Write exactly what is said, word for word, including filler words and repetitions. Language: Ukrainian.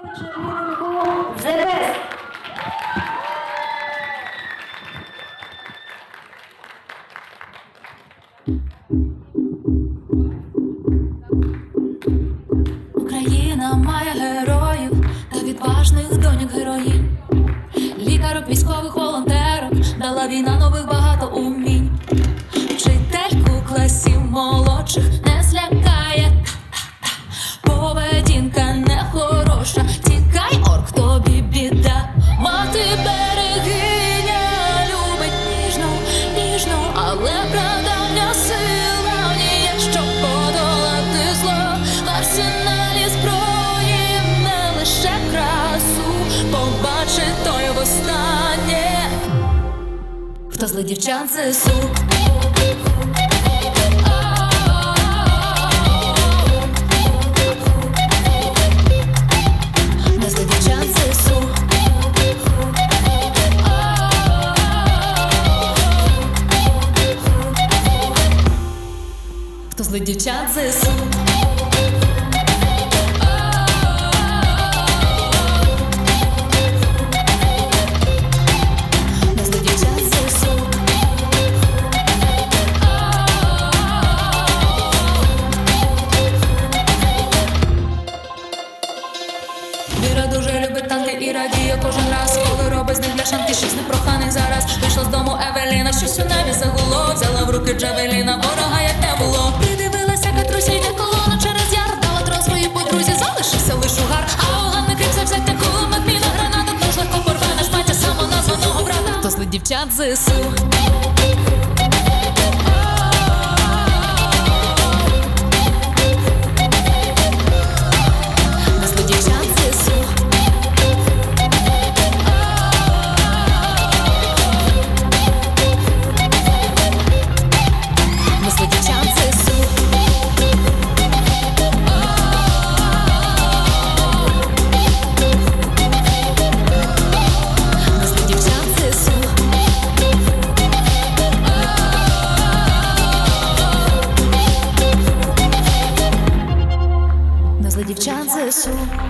The best. Україна має героїв та відважних доньок героїнь, лікарок, військових, волонтерок, дала війна нових багато умінь. Вчительку класів молодших не злякає та-та-та, поведінка нехороша, тікай, орк, тобі біда. Мати берегиня любить ніжну, ніжну, але прадавня сила в ній є, щоб подолати зло. В арсеналі зброї не лише красу побачить той востаннє, хто злий дівчат ЗСУ. Не злий дівчат ЗСУ. Хто злий дівчат ЗСУ. Віра дуже любить танки і радіє кожен раз, коли робить з них для шанки щось непроханих зараз. Вийшла з дому Евеліна, щось у небі загуло, взяла в руки Джавеліна, ворога як не було. Придивилася Катрусі, йде колона через яр, дала трон своїй подрузі, залишився лиш угар. А оганний крик завзяття, кулемет, міна, граната, тож легко порве наш батя самоназваного брата. Хто злить дівчат ЗСУ. Дівчат ЗСУ.